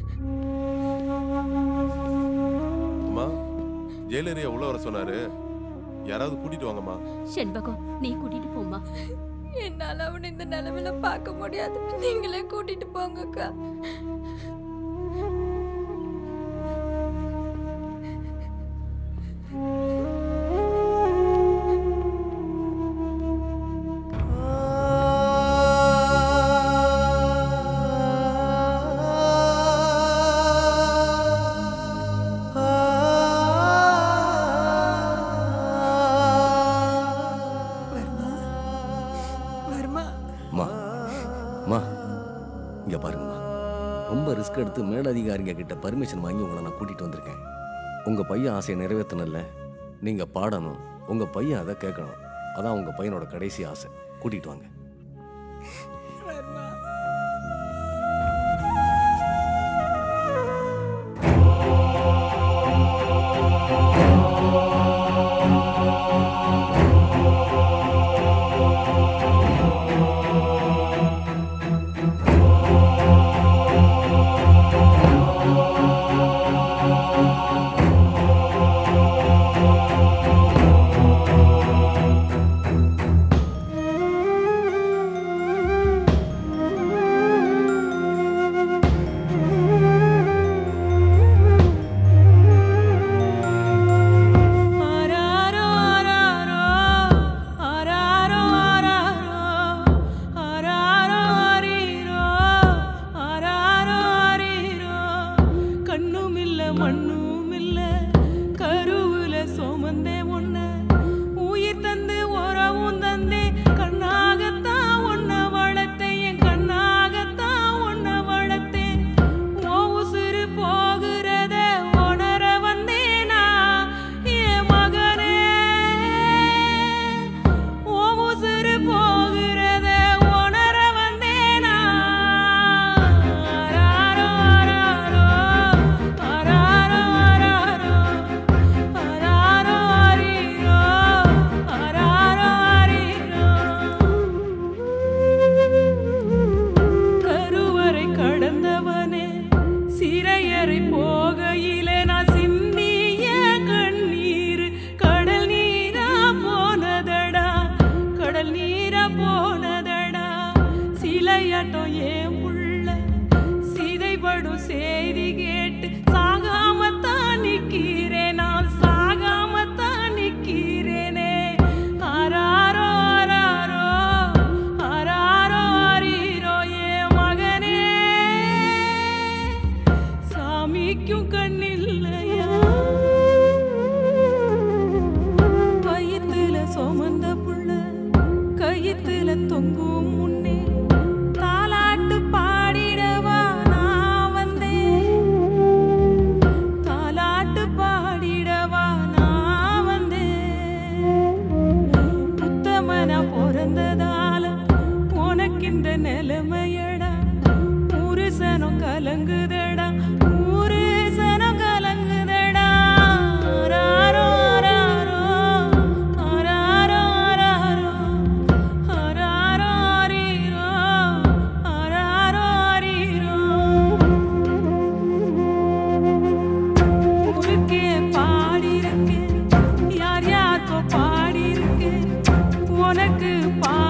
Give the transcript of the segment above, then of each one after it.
அம்மா ஜெயிலரியா உள்ள வர சொன்னாரு, யாராவது கூட்டிட்டு வாங்கம்மா. செண்பகம், நீ கூட்டிட்டு போம்மா. என்னால அவனை இந்த நிலைமையில பார்க்க முடியாது, நீங்களே கூட்டிட்டு போங்கக்கா. ரிஸ்க் எடுத்து மேலதிகாரிங்க கிட்ட பர்மிஷன் வாங்கி உங்களை நான் கூட்டிட்டு வந்திருக்கேன். உங்க பையன் ஆசையை நிறைவேற்றணும்ல, நீங்க பாடணும், உங்க பையன் அதை கேட்கணும். அதான் உங்க பையனோட கடைசி ஆசை. கூட்டிட்டு வாங்க.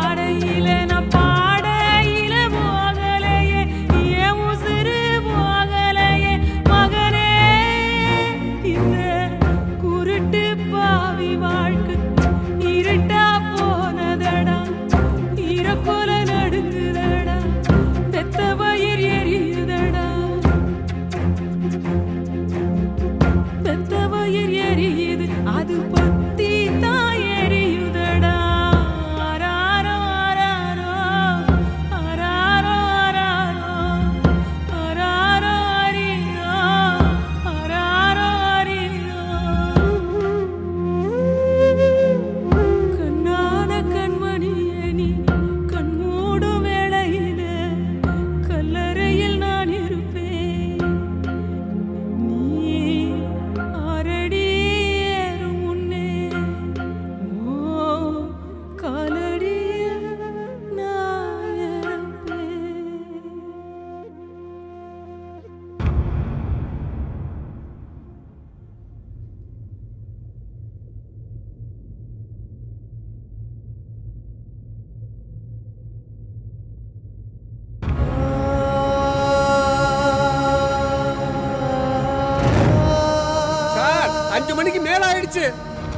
பாடையில நான் பாடையில போகலையே, ஏன் உசுறு போக மணிக்கு மேல ஆயிடுச்சு.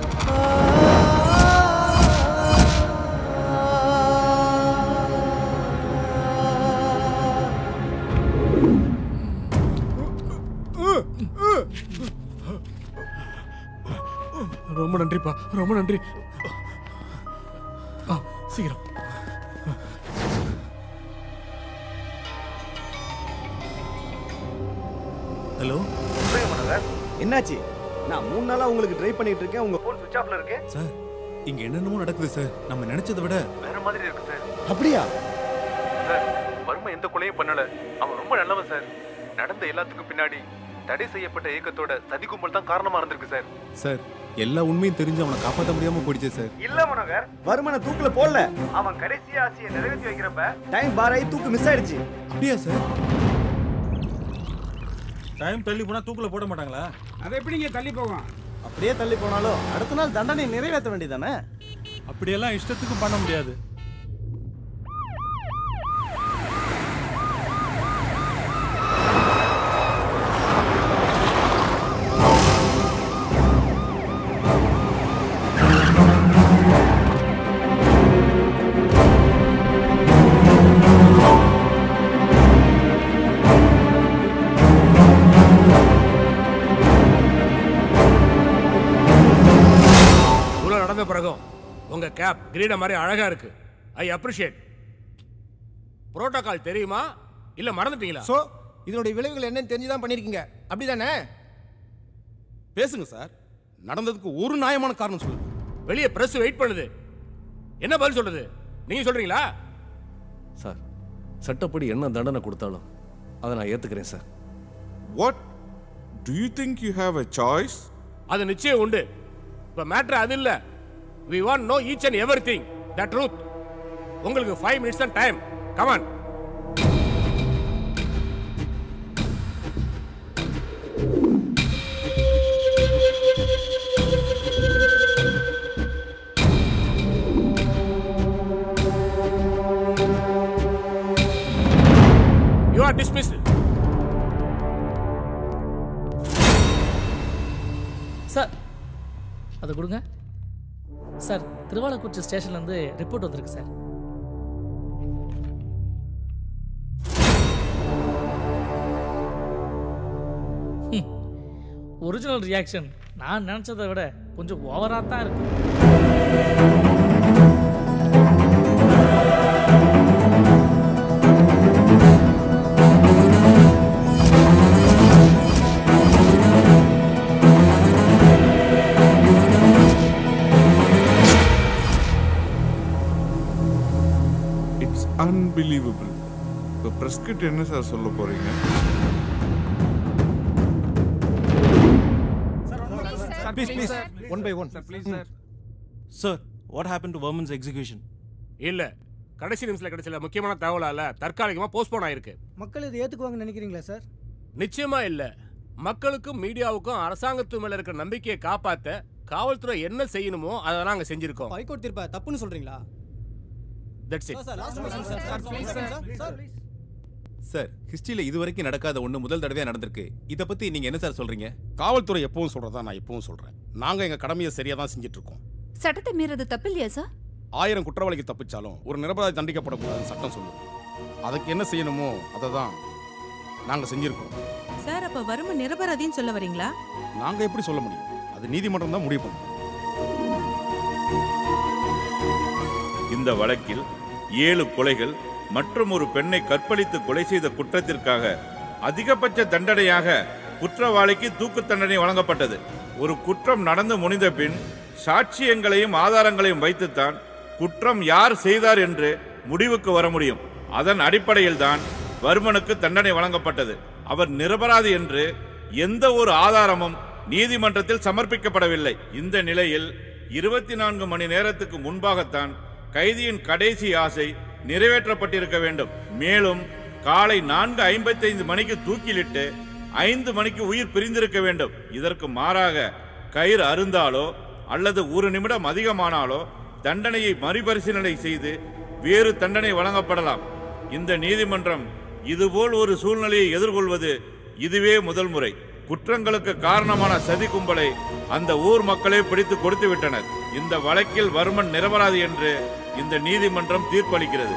ரொம்ப நன்றிப்பா, ரொம்ப நன்றி. சீக்கிரம். ஹலோ, என்னாச்சு? நான் 3 நாளா உங்களுக்கு ட்ரை பண்ணிட்டு இருக்கேன். உங்க போன் சுவிட்ச் ஆஃப்ல இருக்கு. சார் இங்க என்னென்னமோ நடக்குது சார். நம்ம நினைச்சதை விட வேற மாதிரி இருக்கு சார். அப்படியா சார்? வர்மா எந்த கொலையும் பண்ணல. அவன் ரொம்ப நல்லவன் சார். நடந்த எல்லாத்துக்கும் பின்னாடி தடை செய்யப்பட்ட இயக்கத்தோட சதி கும்பல் தான் காரணமா இருந்திருக்கு சார். சார் எல்லா உண்மையும் தெரிஞ்சு அவனை காப்பாற்ற முடியாம போயிடுச்சு சார். இல்ல மனோகர், வர்மனை தூக்குல போடல. அவன் கடைசி ஆசையை நிறைவேற்றி வைக்கிறப்ப டைம் பாராயி தூக்கு மிஸ் ஆயிடுச்சு. அப்படியா சார்? டைம் தள்ளி போனா தூக்குல போட மாட்டாங்களா? அதை எப்படிங்க தள்ளி போகும்? அப்படியே தள்ளி போனாலும் அடுத்த நாள் தண்டனை நிறைவேற்ற வேண்டியதானே? அப்படியெல்லாம் இஷ்டத்துக்கு பண்ண முடியாது. பிறகும் உங்க கேப் கிரீட மாதிரி அழகா இருக்கு. I appreciate. புரோட்டோகால் தெரியுமா இல்ல மறந்துட்டீங்களா? சோ இதனுடைய விளைவுகள் என்னன்னு தெரிஞ்சுதான் பண்ணிருக்கீங்க, அப்படிதானே? பேசுங்க சார். நடந்ததுக்கு ஒரு நியாயமான காரணம் சொல்லுங்க. வெளியே பிரஸ் வெயிட் பண்ணுது. என்ன பதில் சொல்றது? நீங்க சொல்றீங்களா? சார், சட்டப்படி என்ன தண்டனை கொடுத்தாலும் அதை நான் ஏத்துக்கிறேன் sir. What? Do you think you have a choice? அது நிச்சயம் உண்டு. இப்ப மேட்டர் அது இல்ல. We want to know each and everything, the truth. உங்களுக்கு 5 minutes தான் time. Come on. You are dismissed. Sir, அதை கொடுங்க. சார், திருவாலக்குறிச்சி ஸ்டேஷன்லேருந்து ரிப்போர்ட் வந்திருக்கு சார். ஒரிஜினல் ரியாக்ஷன் நான் நினச்சதை விட கொஞ்சம் ஓவராக தான் இருக்கு. Unbelievable. இப்போ பிரஸ்கிரிப்ட் என்ன சார் சொல்ல போறீங்க? Please, one by one. Sir, what happened to Verman's execution? இல்ல, கடைசி நிமிஷத்துல கிடைச்சல முக்கியமான தகவலால தற்காலிகமா போஸ்ட்போன் ஆயிருக்கு. மக்கள் இதை ஏத்துக்குவாங்கன்னு நினைக்கிறீங்களா சார்? நிச்சயமா இல்ல. மக்களுக்கும் மீடியாவுக்கும் அரசாங்கத்து மேல இருக்கிற நம்பிக்கையை காப்பாத்த காவல்துறை என்ன செய்யணுமோ அதை நாங்க செஞ்சிருக்கோம். ஹைகோர்ட் தீர்ப்பை தப்புன்னு சொல்றீங்களா? That's it. சார், ஹிஸ்டரியில இதுவரைக்கும் நடக்காத ஒண்ணு முதல் தடவையா நடந்திருக்கு. இத பத்தி நீங்க என்ன சார் சொல்றீங்க? காவல்துறை எப்பவும் சொல்றதா நான் எப்பவும் சொல்றேன். நாங்க எங்க கடமையை சரியா தான் செஞ்சுட்டு இருக்கோம். சட்டத்தை மீறது தப்பு இல்லையா சார்? 1000 குற்றவாளிக்கு தப்பிச்சாலும் ஒரு நிரபராதி தண்டிக்கப்படக்கூடாதுன்னு சட்டம் சொல்லுது. அதுக்கு என்ன செய்யணுமோ அதை தான் நாங்க செஞ்சிருக்கோம். சார், அப்ப வர்மன் நிரபராதின்னு சொல்ல வரீங்களா? நாங்க எப்படி சொல்ல முடியும்? அது நீதிமன்றம் தான் முடிவு பண்ணும். இந்த வழக்கில் 7 கொலைகள் மற்றும் ஒரு பெண்ணை கற்பழித்து கொலை செய்த குற்றத்திற்காக அதிகபட்ச தண்டனையாக குற்றவாளிக்கு தூக்கு தண்டனை வழங்கப்பட்டது. ஒரு குற்றம் நடந்து முடிந்த பின் சாட்சியங்களையும் ஆதாரங்களையும் வைத்துத்தான் குற்றம் யார் செய்தார் என்று முடிவுக்கு வர முடியும். அதன் அடிப்படையில் தான் வர்மனுக்கு தண்டனை வழங்கப்பட்டது. அவர் நிரபராதி என்று எந்த ஒரு ஆதாரமும் நீதிமன்றத்தில் சமர்ப்பிக்கப்படவில்லை. இந்த நிலையில் 24 மணி நேரத்துக்கு முன்பாகத்தான் கைதியின் கடைசி ஆசை நிறைவேற்றப்பட்டிருக்க வேண்டும். மேலும் காலை 4:55 மணிக்கு தூக்கிலிட்டு 5 மணிக்கு உயிர் பிரிந்திருக்க வேண்டும். இதற்கு மாறாக கயிறு அருந்தாலோ அல்லது 1 நிமிடம் அதிகமானாலோ தண்டனையை மறுபரிசீலனை செய்து வேறு தண்டனை வழங்கப்படலாம். இந்த நீதிமன்றம் இதுபோல் ஒரு சூழ்நிலையை எதிர்கொள்வது இதுவே முதல் முறை. குற்றங்களுக்கு காரணமான சதி கும்பலை அந்த ஊர் மக்களே பிடித்து கொடுத்து விட்டனர். இந்த வழக்கில் வர்மன் நிரபராதி என்று இந்த நீதிமன்றம் தீர்ப்பளிக்கிறது.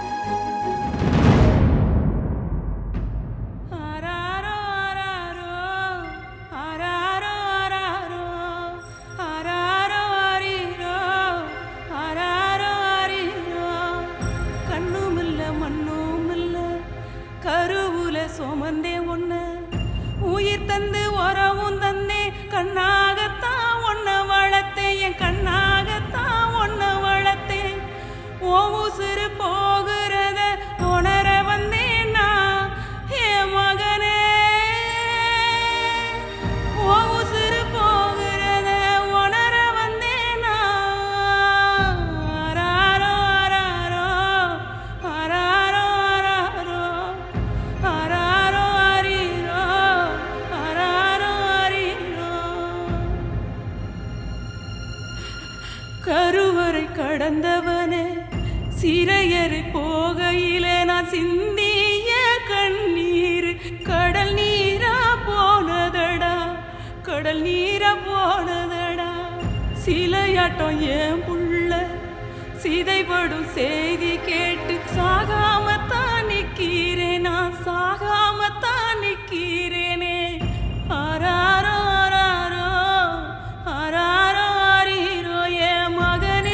சோமந்தே ஒண்ணு உயிர் தந்து உறவும் தந்தே கண்ணாகத்தான் ஒன்ன வளர்த்தேன் என் கண்ணாகத்தான் ஒன்ன வளர்த்தேன் ஓ உசுறு போகிறத உணர வந்தேன் நான் என் மகனே ஓ உசுறு போகிறத உணர வந்தேன் நான் ஆராரோ ஆராரோ ஆராரோ ஆராரோ ஆராரோ ஆரீரோ ஆராரோ ஆரீரோ கருவறை கடந்தவனே சிறையறை போகையிலே நான் சிந்திய கண்ணீர் கடல் நீரா போனதடா கடல் நீரா போனதடா சிலையாட்டம் ஏன் புள்ள சிதைபடும் செய்தி கேட்டு சாகாமத்தான் நிக்கிறேன் நான் சாகாமத்தான் நிக்கிறேனே ஆராரோ ஆராரோ ஆராரோ ஆரீரோ என் மகனே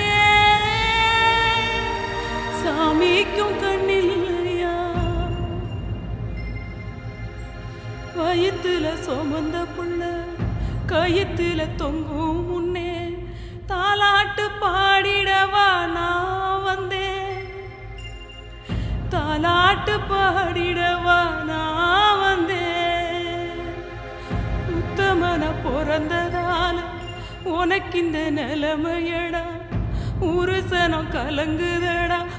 சாமிக்கும் கண்ணில்லையா வயித்துல சுமந்த புள்ள கயித்துல தொங்கும் முன்னே தாலாட்டு பாடிடவா நான் வந்தேன் தாலாட்டு பாடிடவா நான் வந்தேன் உத்தமன பிறந்ததால உனக்கு இந்த நிலைமையடா உருசனம் கலங்குதடா